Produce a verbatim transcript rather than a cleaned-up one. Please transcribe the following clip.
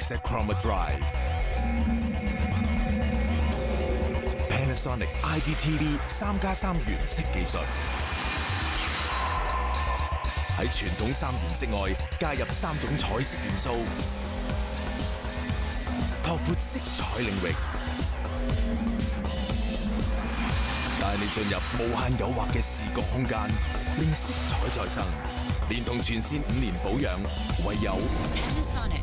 Hexa Chroma Drive。Panasonic I D T V 三加三原色技術，喺傳統三原色外加入三種彩色元素，拓闊色彩領域，帶你進入無限誘惑嘅視覺空間，令色彩再生。連同全線五年保養，唯有 Panasonic。